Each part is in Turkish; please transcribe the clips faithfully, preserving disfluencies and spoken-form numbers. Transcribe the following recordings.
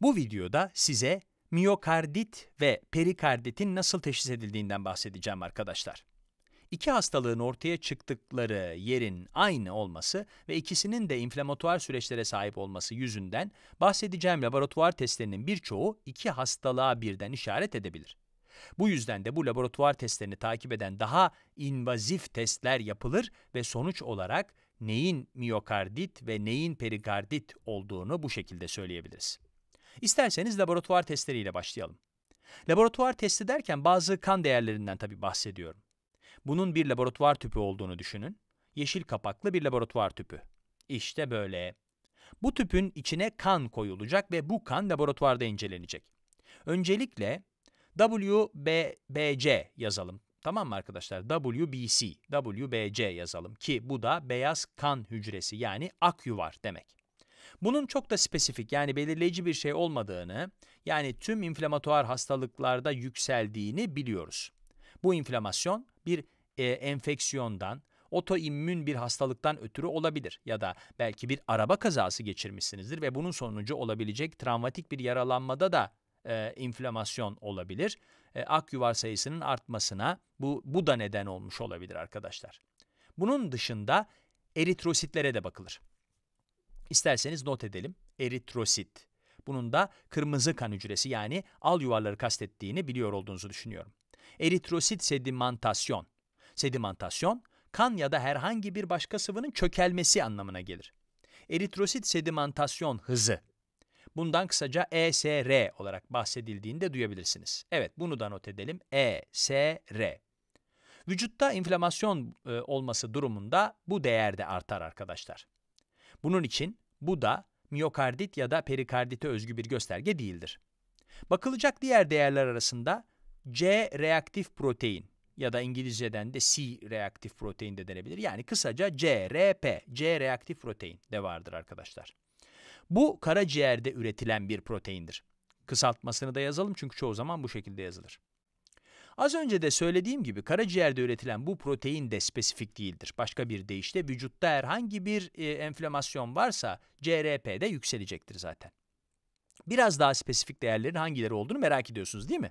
Bu videoda size miyokardit ve perikarditin nasıl teşhis edildiğinden bahsedeceğim arkadaşlar. İki hastalığın ortaya çıktıkları yerin aynı olması ve ikisinin de inflamatuar süreçlere sahip olması yüzünden bahsedeceğim laboratuvar testlerinin birçoğu iki hastalığa birden işaret edebilir. Bu yüzden de bu laboratuvar testlerini takip eden daha invazif testler yapılır ve sonuç olarak neyin miyokardit ve neyin perikardit olduğunu bu şekilde söyleyebiliriz. İsterseniz laboratuvar testleriyle başlayalım. Laboratuvar testi derken bazı kan değerlerinden tabii bahsediyorum. Bunun bir laboratuvar tüpü olduğunu düşünün. Yeşil kapaklı bir laboratuvar tüpü. İşte böyle. Bu tüpün içine kan koyulacak ve bu kan laboratuvarda incelenecek. Öncelikle W B C yazalım. Tamam mı arkadaşlar? W B C, W B C yazalım ki bu da beyaz kan hücresi yani akyuvar demek. Bunun çok da spesifik yani belirleyici bir şey olmadığını, yani tüm inflamatuar hastalıklarda yükseldiğini biliyoruz. Bu inflamasyon bir e, enfeksiyondan, otoimmün bir hastalıktan ötürü olabilir ya da belki bir araba kazası geçirmişsinizdir ve bunun sonucu olabilecek travmatik bir yaralanmada da e, inflamasyon olabilir. E, akyuvar sayısının artmasına bu, bu da neden olmuş olabilir arkadaşlar. Bunun dışında eritrositlere de bakılır. İsterseniz not edelim. Eritrosit. Bunun da kırmızı kan hücresi yani al yuvarları kastettiğini biliyor olduğunuzu düşünüyorum. Eritrosit sedimentasyon. Sedimentasyon, kan ya da herhangi bir başka sıvının çökelmesi anlamına gelir. Eritrosit sedimentasyon hızı. Bundan kısaca E S R olarak bahsedildiğini de duyabilirsiniz. Evet, bunu da not edelim. E S R. Vücutta inflamasyon e, olması durumunda bu değer de artar arkadaşlar. Bunun için bu da miyokardit ya da perikardite özgü bir gösterge değildir. Bakılacak diğer değerler arasında C reaktif protein ya da İngilizceden de C reaktif protein de denebilir. Yani kısaca C R P, C reaktif protein de vardır arkadaşlar. Bu karaciğerde üretilen bir proteindir. Kısaltmasını da yazalım çünkü çoğu zaman bu şekilde yazılır. Az önce de söylediğim gibi karaciğerde üretilen bu protein de spesifik değildir. Başka bir deyişle vücutta herhangi bir e, enflamasyon varsa C R P de yükselecektir zaten. Biraz daha spesifik değerlerin hangileri olduğunu merak ediyorsunuz değil mi?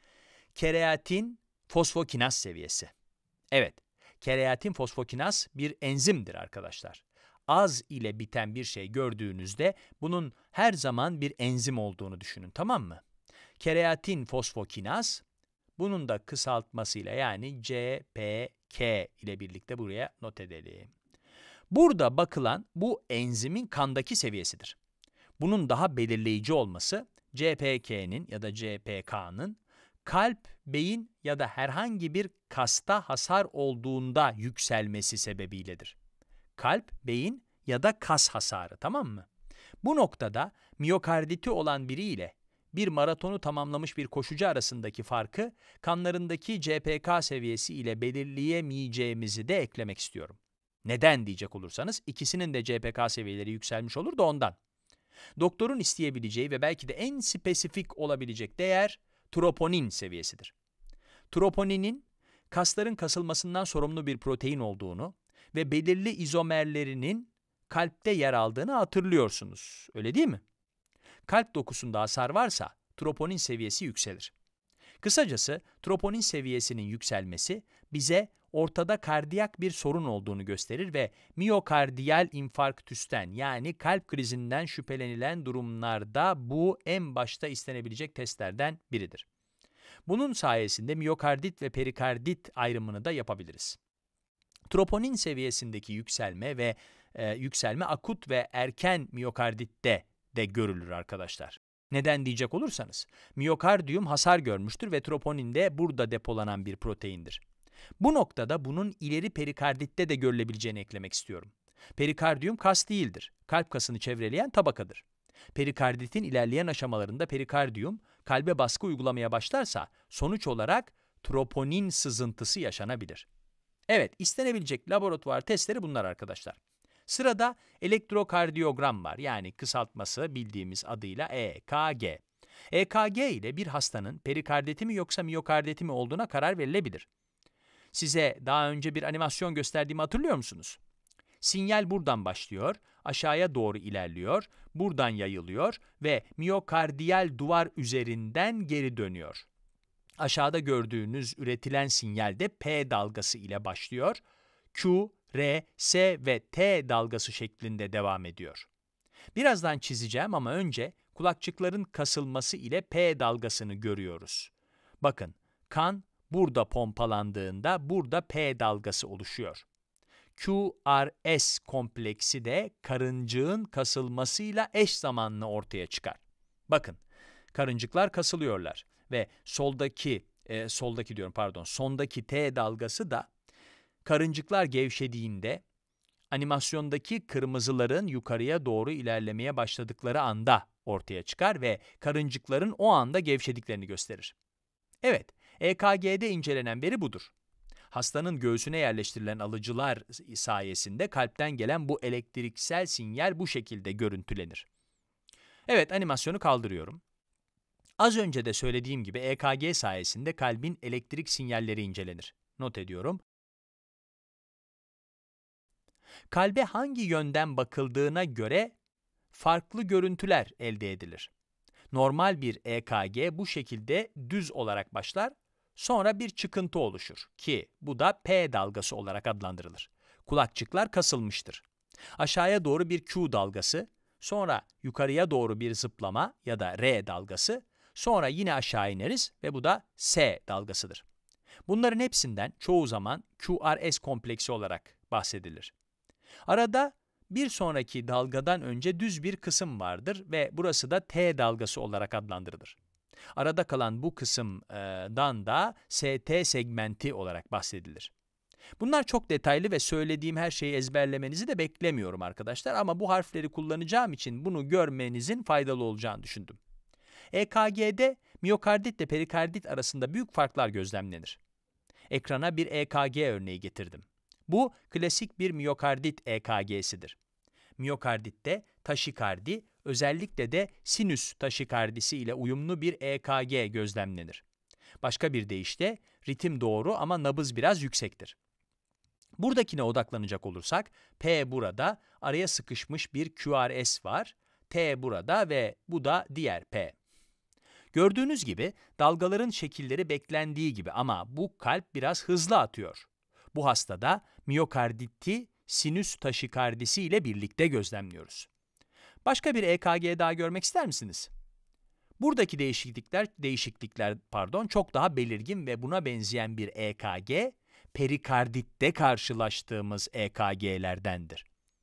Kereatin fosfokinaz seviyesi. Evet, kereatin fosfokinaz bir enzimdir arkadaşlar. Az ile biten bir şey gördüğünüzde bunun her zaman bir enzim olduğunu düşünün, tamam mı? Kereatin fosfokinaz, bunun da kısaltmasıyla yani C P K ile birlikte buraya not edelim. Burada bakılan bu enzimin kandaki seviyesidir. Bunun daha belirleyici olması C P K'nin ya da C P K'nın kalp, beyin ya da herhangi bir kasta hasar olduğunda yükselmesi sebebiyledir. Kalp, beyin ya da kas hasarı, tamam mı? Bu noktada miyokarditi olan biri ile bir maratonu tamamlamış bir koşucu arasındaki farkı kanlarındaki C P K seviyesi ile belirleyemeyeceğimizi de eklemek istiyorum. Neden diyecek olursanız ikisinin de C P K seviyeleri yükselmiş olur da ondan. Doktorun isteyebileceği ve belki de en spesifik olabilecek değer troponin seviyesidir. Troponinin kasların kasılmasından sorumlu bir protein olduğunu ve belirli izomerlerinin kalpte yer aldığını hatırlıyorsunuz. Öyle değil mi? Kalp dokusunda hasar varsa troponin seviyesi yükselir. Kısacası troponin seviyesinin yükselmesi bize ortada kardiyak bir sorun olduğunu gösterir ve miyokardiyal infarktüsten yani kalp krizinden şüphelenilen durumlarda bu en başta istenebilecek testlerden biridir. Bunun sayesinde miyokardit ve perikardit ayrımını da yapabiliriz. Troponin seviyesindeki yükselme ve e, yükselme akut ve erken miyokarditte de görülür arkadaşlar. Neden diyecek olursanız, miyokardiyum hasar görmüştür ve troponin de burada depolanan bir proteindir. Bu noktada bunun ileri perikarditte de görülebileceğini eklemek istiyorum. Perikardiyum kas değildir. Kalp kasını çevreleyen tabakadır. Perikarditin ilerleyen aşamalarında perikardiyum kalbe baskı uygulamaya başlarsa sonuç olarak troponin sızıntısı yaşanabilir. Evet, istenebilecek laboratuvar testleri bunlar arkadaşlar. Sırada elektrokardiyogram var, yani kısaltması bildiğimiz adıyla E K G. E K G ile bir hastanın perikarditi mi yoksa miyokarditi mi olduğuna karar verilebilir. Size daha önce bir animasyon gösterdiğimi hatırlıyor musunuz? Sinyal buradan başlıyor, aşağıya doğru ilerliyor, buradan yayılıyor ve miyokardiyal duvar üzerinden geri dönüyor. Aşağıda gördüğünüz üretilen sinyal de P dalgası ile başlıyor. Q, R, S ve T dalgası şeklinde devam ediyor. Birazdan çizeceğim ama önce kulakçıkların kasılması ile P dalgasını görüyoruz. Bakın, kan burada pompalandığında burada P dalgası oluşuyor. Q R S kompleksi de karıncığın kasılmasıyla eş zamanlı ortaya çıkar. Bakın, karıncıklar kasılıyorlar ve soldaki, e, soldaki diyorum pardon, sondaki T dalgası da karıncıklar gevşediğinde animasyondaki kırmızıların yukarıya doğru ilerlemeye başladıkları anda ortaya çıkar ve karıncıkların o anda gevşediklerini gösterir. Evet, E K G'de incelenen veri budur. Hastanın göğsüne yerleştirilen alıcılar sayesinde kalpten gelen bu elektriksel sinyal bu şekilde görüntülenir. Evet, animasyonu kaldırıyorum. Az önce de söylediğim gibi E K G sayesinde kalbin elektrik sinyalleri incelenir. Not ediyorum. Kalbe hangi yönden bakıldığına göre farklı görüntüler elde edilir. Normal bir E K G bu şekilde düz olarak başlar, sonra bir çıkıntı oluşur ki bu da P dalgası olarak adlandırılır. Kulakçıklar kasılmıştır. Aşağıya doğru bir Q dalgası, sonra yukarıya doğru bir zıplama ya da R dalgası, sonra yine aşağı ineriz ve bu da S dalgasıdır. Bunların hepsinden çoğu zaman Q R S kompleksi olarak bahsedilir. Arada bir sonraki dalgadan önce düz bir kısım vardır ve burası da T dalgası olarak adlandırılır. Arada kalan bu kısımdan da S T segmenti olarak bahsedilir. Bunlar çok detaylı ve söylediğim her şeyi ezberlemenizi de beklemiyorum arkadaşlar ama bu harfleri kullanacağım için bunu görmenizin faydalı olacağını düşündüm. E K G'de miyokardit ile perikardit arasında büyük farklar gözlemlenir. Ekrana bir E K G örneği getirdim. Bu klasik bir miyokardit E K G'sidir. Miyokarditte taşikardi, özellikle de sinüs taşikardisi ile uyumlu bir E K G gözlemlenir. Başka bir deyişle ritim doğru ama nabız biraz yüksektir. Buradakine odaklanacak olursak, P burada, araya sıkışmış bir Q R S var, T burada ve bu da diğer P. Gördüğünüz gibi dalgaların şekilleri beklendiği gibi ama bu kalp biraz hızlı atıyor. Bu hastada miyokarditi sinüs taşikardisi ile birlikte gözlemliyoruz. Başka bir E K G daha görmek ister misiniz? Buradaki değişiklikler, değişiklikler pardon, çok daha belirgin ve buna benzeyen bir E K G, perikarditte karşılaştığımız E K G'lerdendir.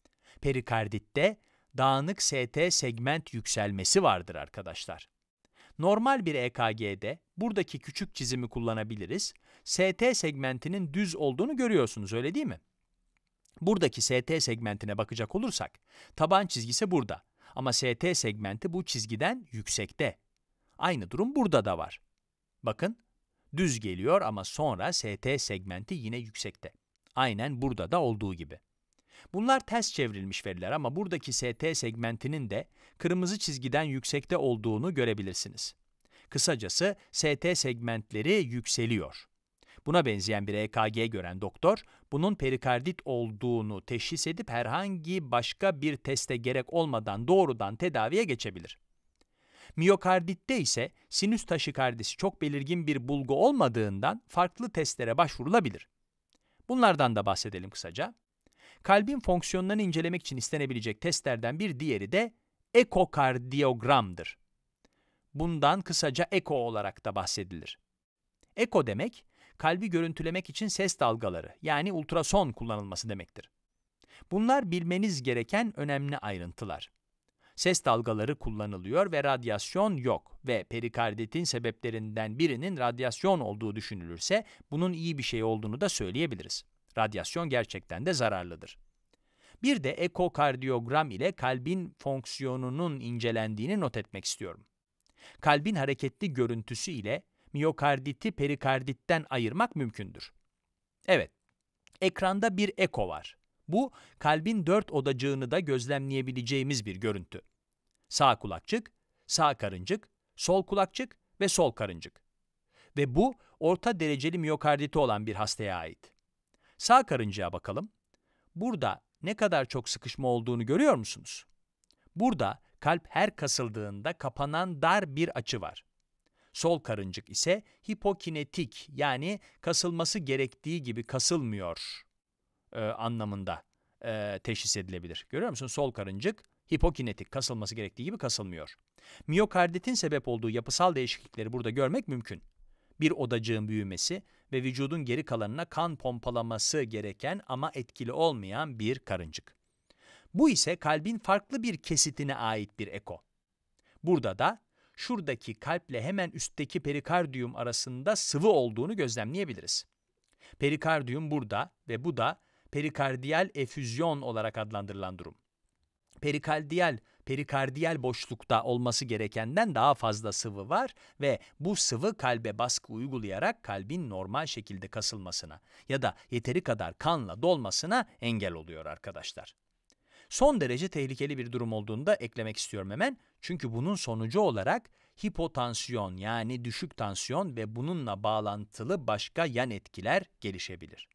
Perikarditte dağınık S T segment yükselmesi vardır arkadaşlar. Normal bir E K G'de buradaki küçük çizimi kullanabiliriz. S T segmentinin düz olduğunu görüyorsunuz, öyle değil mi? Buradaki S T segmentine bakacak olursak, taban çizgisi burada ama S T segmenti bu çizgiden yüksekte. Aynı durum burada da var. Bakın, düz geliyor ama sonra S T segmenti yine yüksekte. Aynen burada da olduğu gibi. Bunlar ters çevrilmiş veriler ama buradaki S T segmentinin de kırmızı çizgiden yüksekte olduğunu görebilirsiniz. Kısacası S T segmentleri yükseliyor. Buna benzeyen bir E K G gören doktor, bunun perikardit olduğunu teşhis edip herhangi başka bir teste gerek olmadan doğrudan tedaviye geçebilir. Miyokarditte ise sinüs taşikardisi çok belirgin bir bulgu olmadığından farklı testlere başvurulabilir. Bunlardan da bahsedelim kısaca. Kalbin fonksiyonlarını incelemek için istenebilecek testlerden bir diğeri de ekokardiyogramdır. Bundan kısaca eko olarak da bahsedilir. Eko demek, kalbi görüntülemek için ses dalgaları yani ultrason kullanılması demektir. Bunlar bilmeniz gereken önemli ayrıntılar. Ses dalgaları kullanılıyor ve radyasyon yok ve perikarditin sebeplerinden birinin radyasyon olduğu düşünülürse bunun iyi bir şey olduğunu da söyleyebiliriz. Radyasyon gerçekten de zararlıdır. Bir de ekokardiyogram ile kalbin fonksiyonunun incelendiğini not etmek istiyorum. Kalbin hareketli görüntüsü ile miyokarditi perikarditten ayırmak mümkündür. Evet, ekranda bir eko var. Bu, kalbin dört odacığını da gözlemleyebileceğimiz bir görüntü. Sağ kulakçık, sağ karıncık, sol kulakçık ve sol karıncık. Ve bu, orta dereceli miyokarditi olan bir hastaya ait. Sağ karıncığa bakalım. Burada ne kadar çok sıkışma olduğunu görüyor musunuz? Burada kalp her kasıldığında kapanan dar bir açı var. Sol karıncık ise hipokinetik, yani kasılması gerektiği gibi kasılmıyor e, anlamında e, teşhis edilebilir. Görüyor musun? Sol karıncık hipokinetik, kasılması gerektiği gibi kasılmıyor. Miyokarditin sebep olduğu yapısal değişiklikleri burada görmek mümkün. Bir odacığın büyümesi ve vücudun geri kalanına kan pompalaması gereken ama etkili olmayan bir karıncık. Bu ise kalbin farklı bir kesitine ait bir eko. Burada da şuradaki kalple hemen üstteki perikardiyum arasında sıvı olduğunu gözlemleyebiliriz. Perikardiyum burada ve bu da perikardiyal efüzyon olarak adlandırılan durum. Perikardiyal, perikardiyal boşlukta olması gerekenden daha fazla sıvı var ve bu sıvı kalbe baskı uygulayarak kalbin normal şekilde kasılmasına ya da yeteri kadar kanla dolmasına engel oluyor arkadaşlar. Son derece tehlikeli bir durum olduğunu da eklemek istiyorum hemen. Çünkü bunun sonucu olarak hipotansiyon, yani düşük tansiyon ve bununla bağlantılı başka yan etkiler gelişebilir.